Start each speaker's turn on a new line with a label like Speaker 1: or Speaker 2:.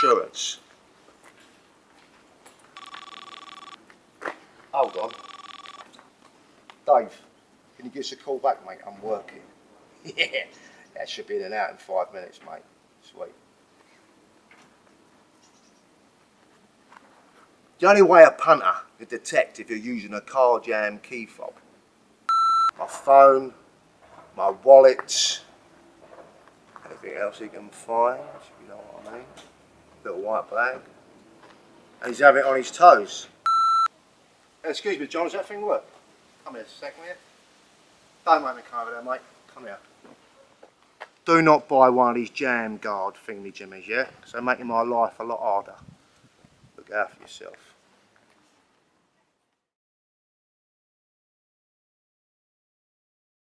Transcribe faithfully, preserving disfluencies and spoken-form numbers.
Speaker 1: insurance. Hold on. Dave, can you give us a call back, mate? I'm working. Yeah, that should be in and out in five minutes, mate. Sweet. The only way a punter can detect if you're using a car jam key fob. My phone, my wallet, anything else he can find, you know what I mean. Little white bag. And he's having it on his toes. Excuse me, John, does that thing work? Come here a second here. Don't make me come over there, mate. Come here. Do not buy one of these Jamguard thingy jimmies, yeah? Because they're making my life a lot harder. Look out for yourself.